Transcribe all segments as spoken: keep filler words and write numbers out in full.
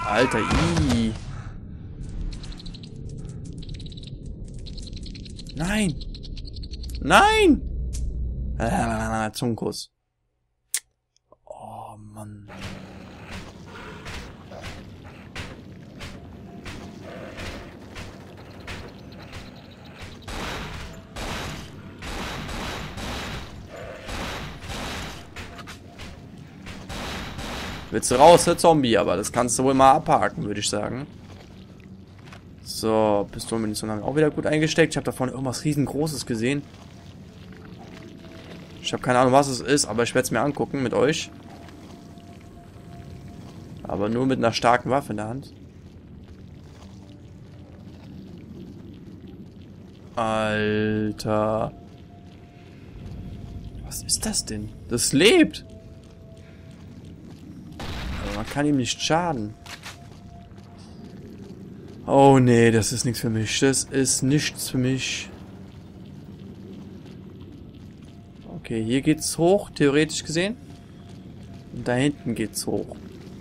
Alter, ii. Nein! Nein! Äh, Zungenkuss. Oh, Mann. Willst du raus, der Zombie? Aber das kannst du wohl mal abhaken, würde ich sagen. So, Pistolenmunition haben wir auch wieder gut eingesteckt. Ich habe da vorne irgendwas riesengroßes gesehen. Ich habe keine Ahnung, was es ist, aber ich werde es mir angucken mit euch. Aber nur mit einer starken Waffe in der Hand. Alter. Was ist das denn? Das lebt. Aber man kann ihm nicht schaden. Oh nee, das ist nichts für mich. Das ist nichts für mich. Okay, hier geht's hoch, theoretisch gesehen. Und da hinten geht's hoch.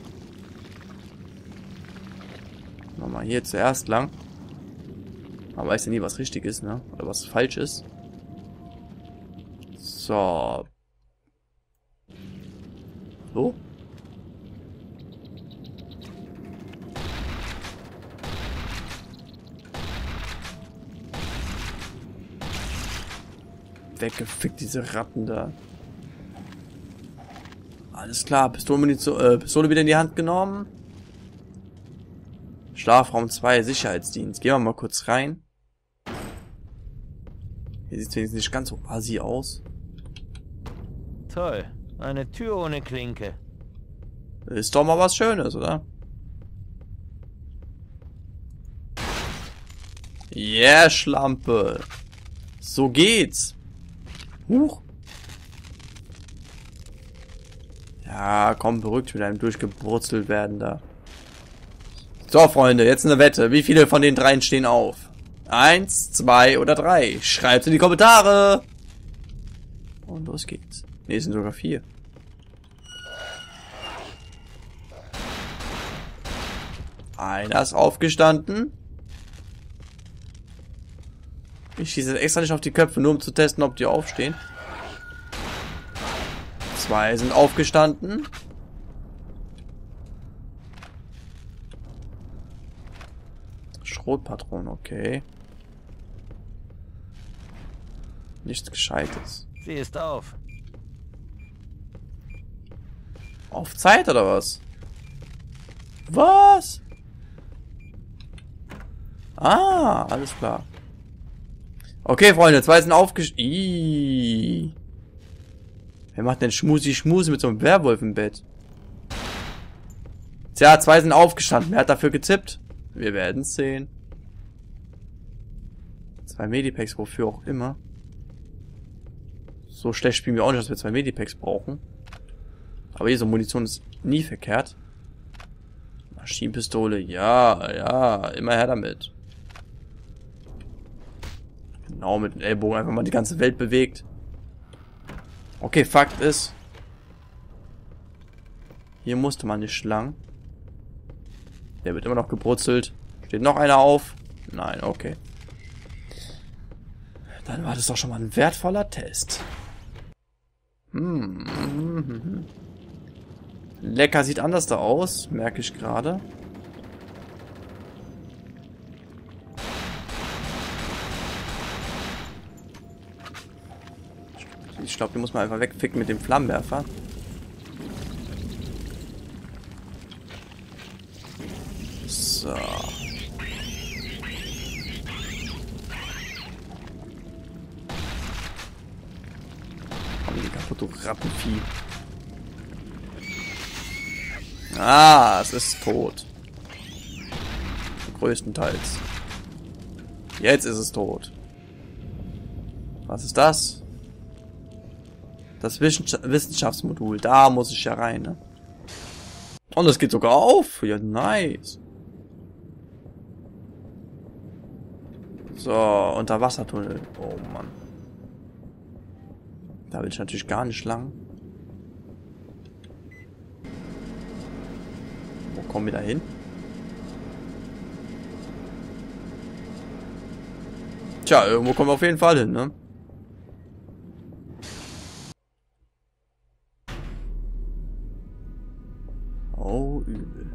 Nochmal hier zuerst lang. Man weiß ja nie, was richtig ist, ne? Oder was falsch ist. So. So. Weggefickt, diese Ratten da. Alles klar, Pistolenmunition, äh, Pistole wieder in die Hand genommen. Schlafraum zwei, Sicherheitsdienst. Gehen wir mal kurz rein. Hier sieht es wenigstens nicht ganz so assi aus. Toll, eine Tür ohne Klinke. Ist doch mal was Schönes, oder? Yeah, Schlampe. So geht's. Huch. Ja, komm, beruhigt mit einem durchgebrutzelt werden da. So, Freunde, jetzt eine Wette. Wie viele von den dreien stehen auf? Eins, zwei oder drei? Schreibt's in die Kommentare. Und los geht's. Ne, es sind sogar vier. Einer ist aufgestanden. Ich schieße jetzt extra nicht auf die Köpfe, nur um zu testen, ob die aufstehen. Zwei sind aufgestanden. Schrotpatronen, okay. Nichts Gescheites. Sie ist auf. Auf Zeit oder was? Was? Ah, alles klar. Okay, Freunde, zwei sind aufgestiegen. Wer macht denn Schmusi-Schmusi mit so einem Werwolf im Bett? Tja, zwei sind aufgestanden. Wer hat dafür gezippt? Wir werden es sehen. Zwei Medipacks, wofür auch immer. So schlecht spielen wir auch nicht, dass wir zwei Medipacks brauchen. Aber hier so Munition ist nie verkehrt. Maschinenpistole, ja, ja, immer her damit. Genau, mit dem Ellbogen einfach mal die ganze Welt bewegt. Okay, Fakt ist, hier musste man nicht lang. Der wird immer noch gebrutzelt. Steht noch einer auf? Nein, okay. Dann war das doch schon mal ein wertvoller Test. Hm. Lecker, sieht anders da aus, merke ich gerade. Ich glaube, die muss man einfach wegficken mit dem Flammenwerfer. So. Komm, die kaputt, du Rattenvieh. Ah, es ist tot. Größtenteils. Jetzt ist es tot. Was ist das? Das Wissenschaftsmodul. Da muss ich ja rein, ne? Und das geht sogar auf. Ja, nice. So, Unterwassertunnel. Oh, Mann. Da will ich natürlich gar nicht lang. Wo kommen wir da hin? Tja, irgendwo kommen wir auf jeden Fall hin, ne? Oh, übel.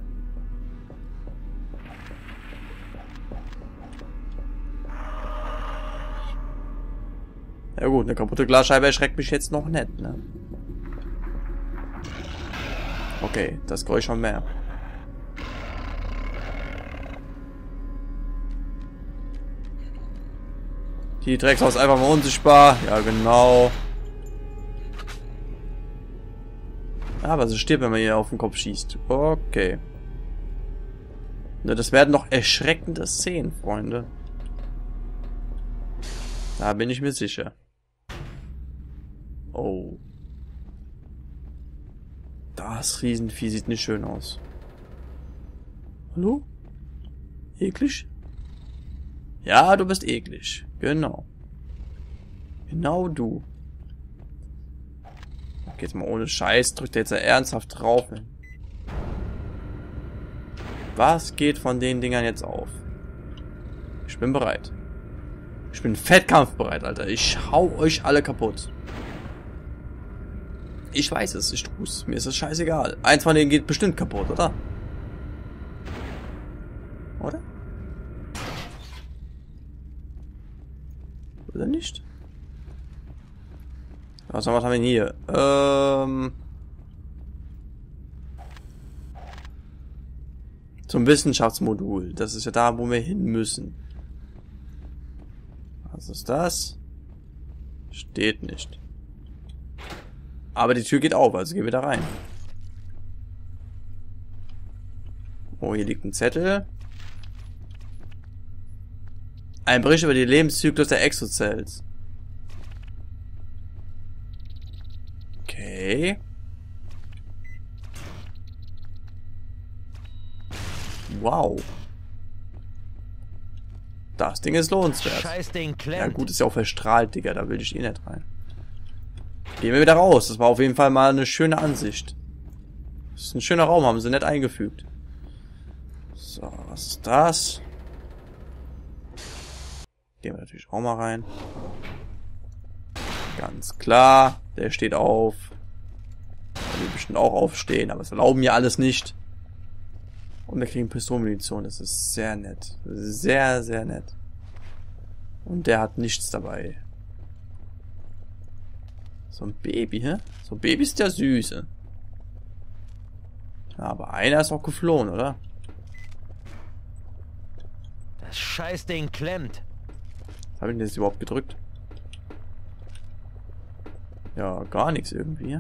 Ja gut, eine kaputte Glasscheibe erschreckt mich jetzt noch nicht, ne? Okay, das Geräusch schon mehr. Die Dreckshaus einfach mal unsichtbar. Ja, genau. Aber sie stirbt, wenn man ihr auf den Kopf schießt. Okay. Ne, das werden noch erschreckende Szenen, Freunde. Da bin ich mir sicher. Oh. Das Riesenvieh sieht nicht schön aus. Hallo? Eklig? Ja, du bist eklig. Genau. Genau du. Okay, jetzt mal ohne Scheiß. Drückt jetzt ernsthaft drauf. Was geht von den Dingern jetzt auf? Ich bin bereit. Ich bin fett kampfbereit, Alter. Ich hau euch alle kaputt. Ich weiß es, ich tu's. Mir ist es scheißegal. Eins von denen geht bestimmt kaputt, oder? Oder? Oder nicht? Was haben wir hier? Ähm... Zum Wissenschaftsmodul. Das ist ja da, wo wir hin müssen. Was ist das? Steht nicht. Aber die Tür geht auf, also gehen wir da rein. Oh, hier liegt ein Zettel. Ein Bericht über den Lebenszyklus der Exocells. Okay. Wow. Das Ding ist lohnenswert. Scheiß Ding klemmt. Ja gut, ist ja auch verstrahlt, Digga. Da will ich eh nicht rein. Gehen wir wieder raus. Das war auf jeden Fall mal eine schöne Ansicht. Das ist ein schöner Raum, haben sie nett eingefügt. So, was ist das? Gehen wir natürlich auch mal rein. Ganz klar. Der steht auf. Der will bestimmt auch aufstehen, aber das erlauben mir alles nicht. Und wir kriegen Pistolenmunition. Das ist sehr nett. Sehr, sehr nett. Und der hat nichts dabei. So ein Baby, hä? So ein Baby ist ja süße. Ja, aber einer ist auch geflohen, oder? Das Scheißding klemmt. Was habe ich denn jetzt überhaupt gedrückt? Ja, gar nichts irgendwie.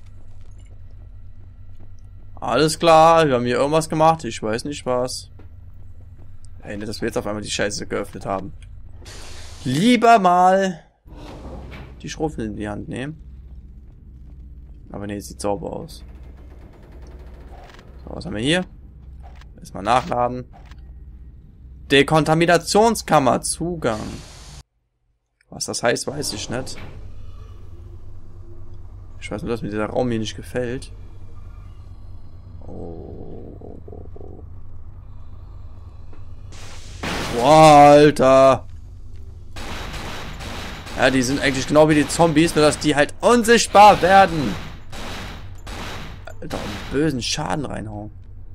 Alles klar, wir haben hier irgendwas gemacht. Ich weiß nicht was. Ey, nicht, dass wir jetzt auf einmal die Scheiße geöffnet haben. Lieber mal die Schrotflinte in die Hand nehmen. Aber ne, sieht sauber aus. So, was haben wir hier? Erstmal nachladen. Dekontaminationskammer, Zugang. Was das heißt, weiß ich nicht. Ich weiß nur, dass mir dieser Raum hier nicht gefällt. Oh. Boah, Alter. Ja, die sind eigentlich genau wie die Zombies, nur dass die halt unsichtbar werden. Alter, einen bösen Schaden reinhauen.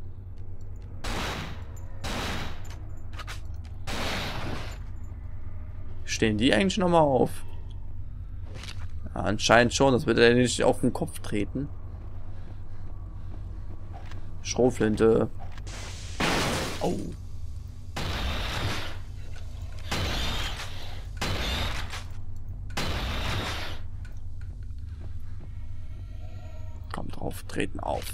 Stehen die eigentlich nochmal auf? Ja, anscheinend schon, das wird er nicht auf den Kopf treten. Schrotflinte. Oh. Komm drauf, treten auf.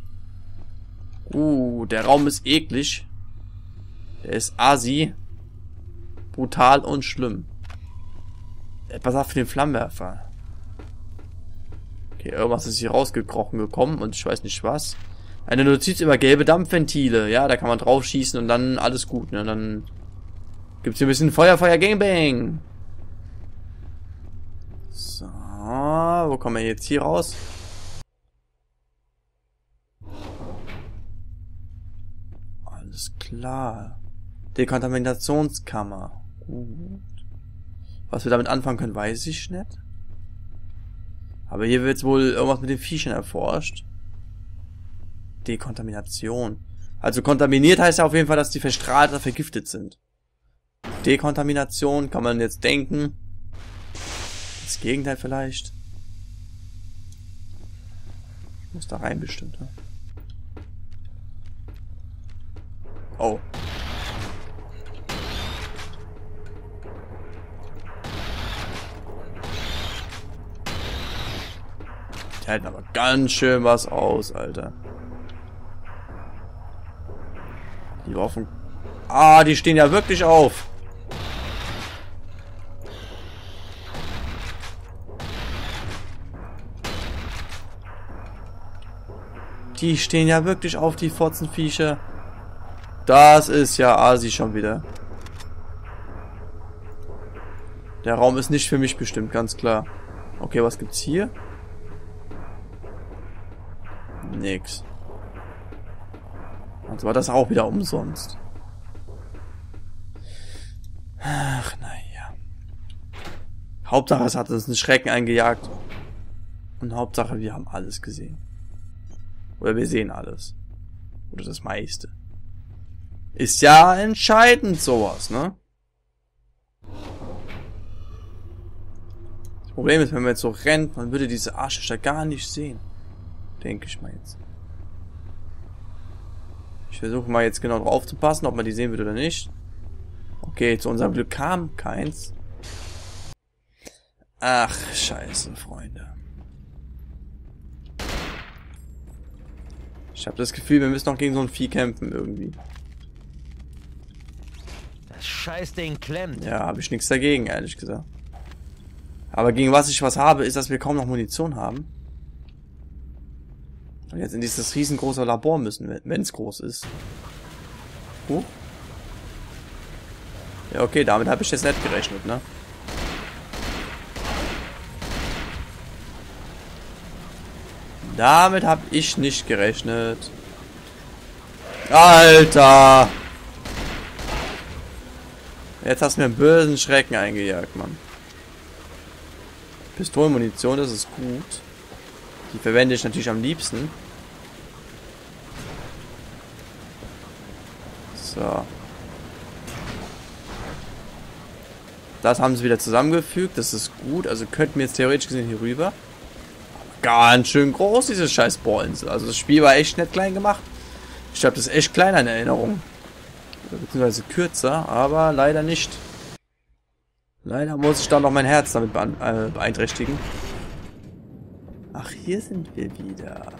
Uh, der Raum ist eklig. Der ist assi. Brutal und schlimm. Pass auf für den Flammenwerfer. Okay, irgendwas ist hier rausgekrochen gekommen und ich weiß nicht was. Eine Notiz über gelbe Dampfventile. Ja, da kann man drauf schießen und dann alles gut. Ne? Dann gibt's hier ein bisschen Feuer, Feuer, Gangbang. So, wo kommen wir jetzt hier raus? Alles klar. Dekontaminationskammer. Gut. Was wir damit anfangen können, weiß ich nicht. Aber hier wird wohl irgendwas mit den Viechern erforscht. Dekontamination. Also kontaminiert heißt ja auf jeden Fall, dass die verstrahlt oder vergiftet sind. Dekontamination kann man jetzt denken. Das Gegenteil vielleicht. Muss da rein bestimmt, ne? Oh. Die halten aber ganz schön was aus, Alter. Die Waffen. Ah, die stehen ja wirklich auf. Die stehen ja wirklich auf, die Fotzenviecher. Das ist ja Asi schon wieder. Der Raum ist nicht für mich bestimmt, ganz klar. Okay, was gibt's hier? Nix. Also war das auch wieder umsonst. Ach, naja. Hauptsache, es hat uns einen Schrecken eingejagt. Und Hauptsache, wir haben alles gesehen. Oder wir sehen alles. Oder das meiste. Ist ja entscheidend sowas, ne? Das Problem ist, wenn man jetzt so rennt, man würde diese Arschlöcher gar nicht sehen. Denke ich mal jetzt. Ich versuche mal jetzt genau drauf zu passen, ob man die sehen wird oder nicht. Okay, zu unserem Glück kam keins. Ach, scheiße, Freunde. Ich habe das Gefühl, wir müssen noch gegen so ein Vieh kämpfen irgendwie. Das Scheißding klemmt. Ja, habe ich nichts dagegen, ehrlich gesagt. Aber gegen was ich was habe, ist, dass wir kaum noch Munition haben. Und jetzt in dieses riesengroße Labor müssen, wenn es groß ist. Huh? Ja, okay, damit habe ich jetzt nicht gerechnet, ne? Damit habe ich nicht gerechnet. Alter! Jetzt hast du mir einen bösen Schrecken eingejagt, Mann. Pistolenmunition, das ist gut. Die verwende ich natürlich am liebsten. So. Das haben sie wieder zusammengefügt. Das ist gut. Also könnten wir jetzt theoretisch gesehen hier rüber. Ganz schön groß, diese scheiß Bohrinsel. Also das Spiel war echt nicht klein gemacht. Ich habe das echt kleiner in Erinnerung. Beziehungsweise kürzer, aber leider nicht. Leider muss ich da noch mein Herz damit beeinträchtigen. Ach, hier sind wir wieder.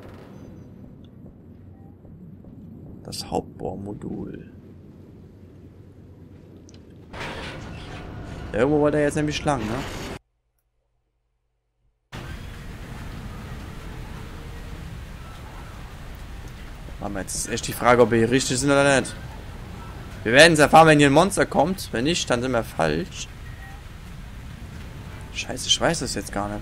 Das Hauptbohrmodul. Irgendwo war der jetzt nämlich lang, ne? Aber jetzt ist echt die Frage, ob wir hier richtig sind oder nicht. Wir werden es erfahren, wenn hier ein Monster kommt. Wenn nicht, dann sind wir falsch. Scheiße, ich weiß das jetzt gar nicht.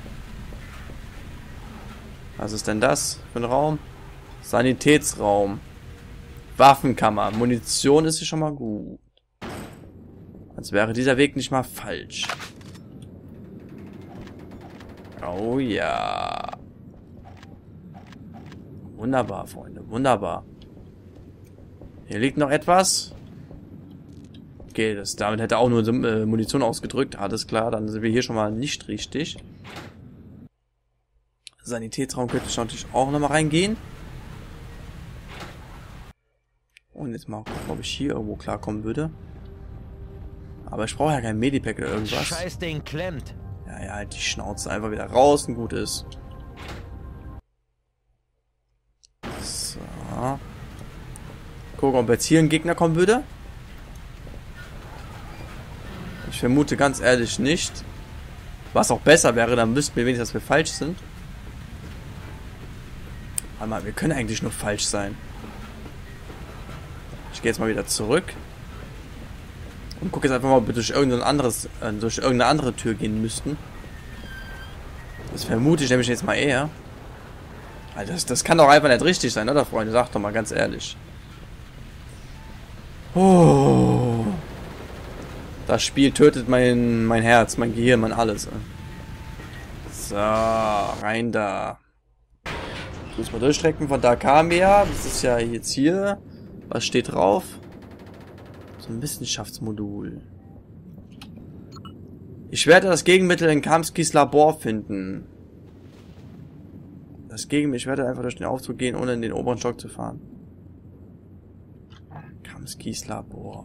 Was ist denn das für ein Raum? Sanitätsraum. Waffenkammer. Munition ist hier schon mal gut. Als wäre dieser Weg nicht mal falsch. Oh ja. Wunderbar, Freunde. Wunderbar. Hier liegt noch etwas. Okay, das, damit hätte auch nur äh, Munition ausgedrückt. Alles klar, dann sind wir hier schon mal nicht richtig. Sanitätsraum könnte ich natürlich auch nochmal reingehen. Und jetzt mal gucken, ob ich hier irgendwo klarkommen würde. Aber ich brauche ja kein Medipack oder irgendwas. Scheißding klemmt. Ja, ja, halt die Schnauze einfach wieder raus und gut ist. So. Gucken, ob jetzt hier ein Gegner kommen würde. Ich vermute ganz ehrlich nicht. Was auch besser wäre, dann wüssten wir wenigstens, dass wir falsch sind. Warte mal, wir können eigentlich nur falsch sein. Ich gehe jetzt mal wieder zurück. Und gucke jetzt einfach mal, ob wir durch irgendein anderes, äh, durch irgendeine andere Tür gehen müssten. Das vermute ich nämlich jetzt mal eher. Also das, das kann doch einfach nicht richtig sein, oder Freunde? Sagt doch mal ganz ehrlich. Oh. Das Spiel tötet mein, mein Herz, mein Gehirn, mein alles. So, rein da. Müssen wir durchstrecken. Von da kamen wir ja. Das ist ja jetzt hier. Was steht drauf? So ein Wissenschaftsmodul. Ich werde das Gegenmittel in Kamskis Labor finden. Das Gegenmittel, ich werde einfach durch den Aufzug gehen, ohne in den oberen Stock zu fahren. Kamskis Labor.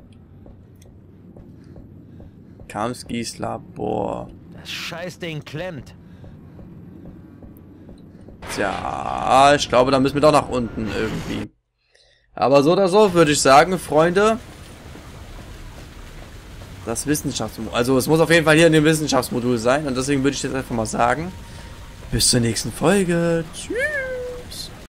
Kamskis Labor. Das Scheißding klemmt. Tja, ich glaube, da müssen wir doch nach unten irgendwie. Aber so oder so würde ich sagen, Freunde. Das Wissenschaftsmodul. Also es muss auf jeden Fall hier in dem Wissenschaftsmodul sein. Und deswegen würde ich jetzt einfach mal sagen. Bis zur nächsten Folge. Tschüss.